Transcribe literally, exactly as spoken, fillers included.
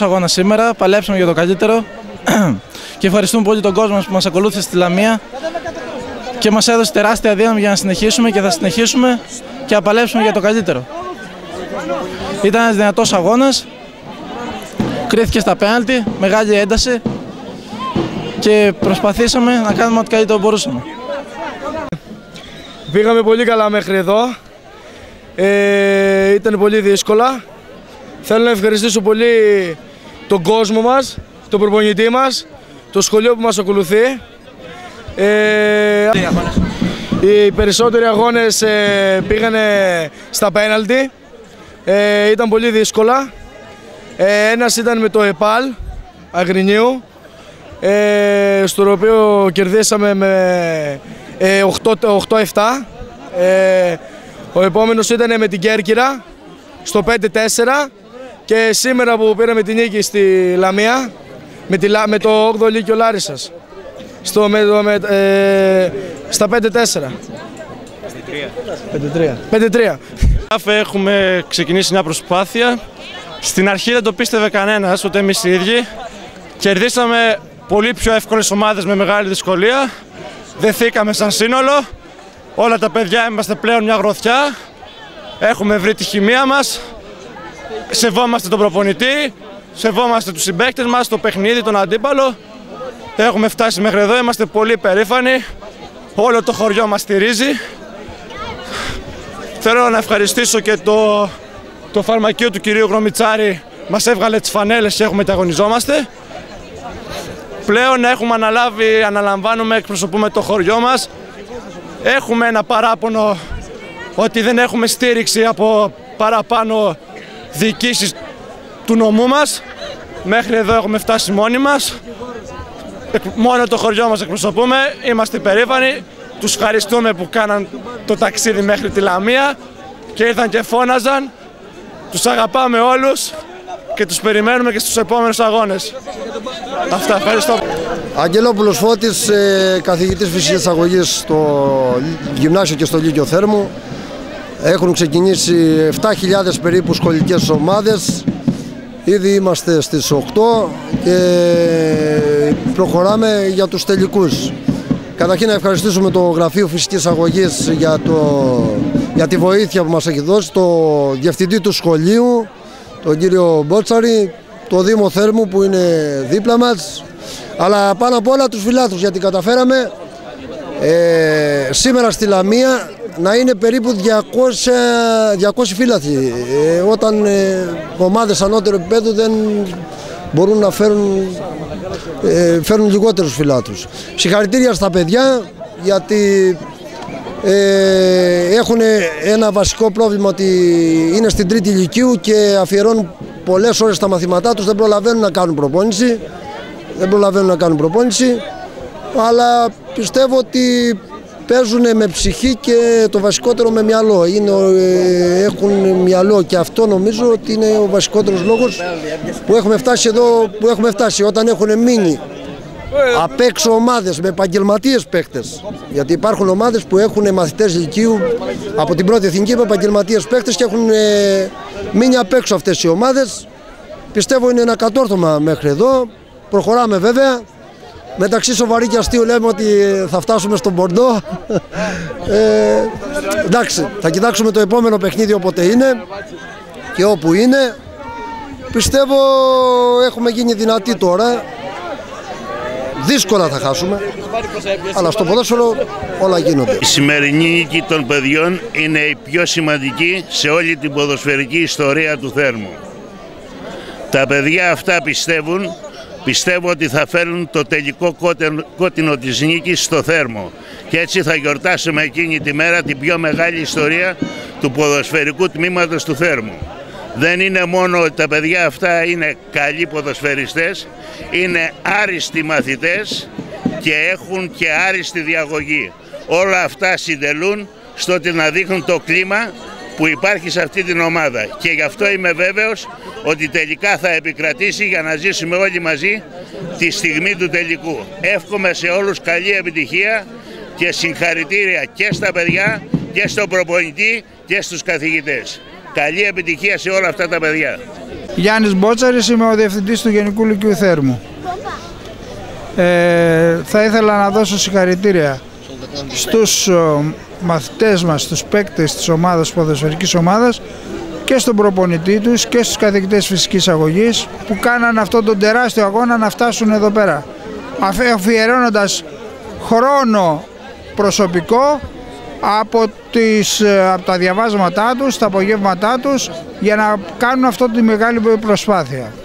αγώνα σήμερα, παλέψαμε για το καλύτερο και ευχαριστούμε πολύ τον κόσμο που μας ακολούθησε στη Λαμία και μας έδωσε τεράστια δύναμη για να συνεχίσουμε και θα συνεχίσουμε και να παλέψουμε για το καλύτερο. Ήταν ένας δυνατός αγώνας, κρίθηκε στα πέναλτι, μεγάλη ένταση και προσπαθήσαμε να κάνουμε ό,τι καλύτερο μπορούσαμε. Πήγαμε πολύ καλά μέχρι εδώ, ε, ήταν πολύ δύσκολα. Θέλω να ευχαριστήσω πολύ τον κόσμο μας, τον προπονητή μας, το σχολείο που μας ακολουθεί. Ε, οι περισσότεροι αγώνες ε, πήγανε στα πέναλτι, ε, ήταν πολύ δύσκολα. Ε, ένας ήταν με το ΕΠΑΛ Αγρινίου, ε, στο οποίο κερδίσαμε με ε, οκτώ επτά. Ε, ο επόμενος ήταν με την Κέρκυρα στο πέντε τέσσερα και σήμερα που πήραμε την νίκη στη Λαμία με, τη, με το όγδοο Λύκειο Λάρισσας στο, με, με, ε, στα πέντε τέσσερα. πέντε τρία. Έχουμε ξεκινήσει μια προσπάθεια. Στην αρχή δεν το πίστευε κανένας, ούτε εμείς οι ίδιοι. Κερδίσαμε πολύ πιο εύκολες ομάδες με μεγάλη δυσκολία. Δεθήκαμε σαν σύνολο. Όλα τα παιδιά είμαστε πλέον μια γροθιά. Έχουμε βρει τη χημεία μας. Σεβόμαστε τον προπονητή. Σεβόμαστε τους συμπαίκτες μας, το παιχνίδι, τον αντίπαλο. Έχουμε φτάσει μέχρι εδώ, είμαστε πολύ περήφανοι. Όλο το χωριό μας στηρίζει. Θέλω να ευχαριστήσω και το, το φαρμακείο του κυρίου Γρομιτσάρη. Μας έβγαλε τις φανέλες και έχουμε αγωνιζόμαστε. Πλέον έχουμε αναλάβει, αναλαμβάνουμε, εκπροσωπούμε το χωριό μας. Έχουμε ένα παράπονο ότι δεν έχουμε στήριξη από παραπάνω διοικήσεις του νομού μας. Μέχρι εδώ έχουμε φτάσει μόνοι μας. Μόνο το χωριό μας εκπροσωπούμε. Είμαστε περήφανοι. Τους ευχαριστούμε που κάναν το ταξίδι μέχρι τη Λαμία και ήρθαν και φώναζαν. Τους αγαπάμε όλους και τους περιμένουμε και στους επόμενους αγώνες. Αυτά, ευχαριστώ. Αγγελόπουλος Φώτης, καθηγητής φυσικής αγωγής στο Γυμνάσιο και στο Λύκειο Θέρμου. Έχουν ξεκινήσει επτά χιλιάδες περίπου σχολικές ομάδες. Ήδη είμαστε στις οκτώ και προχωράμε για τους τελικούς. Καταρχήν να ευχαριστήσουμε το Γραφείο Φυσικής Αγωγής για, το, για τη βοήθεια που μας έχει δώσει, το διευθυντή του σχολείου, τον κύριο Μπότσαρη, το Δήμο Θέρμου που είναι δίπλα μας, αλλά πάνω απ' όλα τους φιλάθλους, γιατί καταφέραμε ε, σήμερα στη Λαμία να είναι περίπου διακόσιοι φύλαθλοι, ε, όταν ε, ομάδες ανώτερου επίπεδου δεν μπορούν να φέρουν, ε, φέρουν λιγότερους φιλάθλους. Συγχαρητήρια στα παιδιά, γιατί ε, έχουν ένα βασικό πρόβλημα, ότι είναι στην τρίτη λυκείου και αφιερώνουν πολλές ώρες στα μαθήματά τους, δεν προλαβαίνουν να κάνουν προπόνηση, δεν προλαβαίνουν να κάνουν προπόνηση, αλλά πιστεύω ότι παίζουν με ψυχή και το βασικότερο με μυαλό. Είναι, ε, έχουν μυαλό και αυτό νομίζω ότι είναι ο βασικότερος λόγος που έχουμε φτάσει εδώ που έχουμε φτάσει. Όταν έχουν μείνει απ' έξω ομάδες με επαγγελματίες παίκτες, γιατί υπάρχουν ομάδες που έχουν μαθητές λυκείου από την πρώτη εθνική με επαγγελματίες παίκτες και έχουν ε, μείνει απ' έξω αυτές οι ομάδες. Πιστεύω είναι ένα κατόρθωμα μέχρι εδώ. Προχωράμε βέβαια. Μεταξύ σοβαρή και αστείου λέμε ότι θα φτάσουμε στον Μπορντό. ε, εντάξει, θα κοιτάξουμε το επόμενο παιχνίδι όποτε είναι και όπου είναι. Πιστεύω έχουμε γίνει δυνατοί τώρα. Δύσκολα θα χάσουμε, αλλά στο ποδόσφαιρο όλα γίνονται. Η σημερινή νίκη των παιδιών είναι η πιο σημαντική σε όλη την ποδοσφαιρική ιστορία του Θέρμου. Τα παιδιά αυτά πιστεύουν Πιστεύω ότι θα φέρουν το τελικό κόκκινο της νίκης στο Θέρμο και έτσι θα γιορτάσουμε εκείνη τη μέρα την πιο μεγάλη ιστορία του ποδοσφαιρικού τμήματος του Θέρμου. Δεν είναι μόνο ότι τα παιδιά αυτά είναι καλοί ποδοσφαιριστές, είναι άριστοι μαθητές και έχουν και άριστη διαγωγή. Όλα αυτά συντελούν στο ότι να δείχνουν το κλίμα που υπάρχει σε αυτή την ομάδα και γι' αυτό είμαι βέβαιος ότι τελικά θα επικρατήσει για να ζήσουμε όλοι μαζί τη στιγμή του τελικού. Εύχομαι σε όλους καλή επιτυχία και συγχαρητήρια και στα παιδιά και στον προπονητή και στους καθηγητές. Καλή επιτυχία σε όλα αυτά τα παιδιά. Γιάννης Μπότσαρης, είμαι ο Διευθυντής του Γενικού Λυκείου Θέρμου. Ε, θα ήθελα να δώσω συγχαρητήρια στους μαθητές μας, στους παίκτες της ομάδας, της ποδοσφαιρικής ομάδας και στον προπονητή τους και στους καθηγητές φυσικής αγωγής που κάναν αυτόν τον τεράστιο αγώνα να φτάσουν εδώ πέρα, αφιερώνοντας χρόνο προσωπικό από, τις, από τα διαβάσματά τους, τα απογεύματά τους, για να κάνουν αυτή τη μεγάλη προσπάθεια.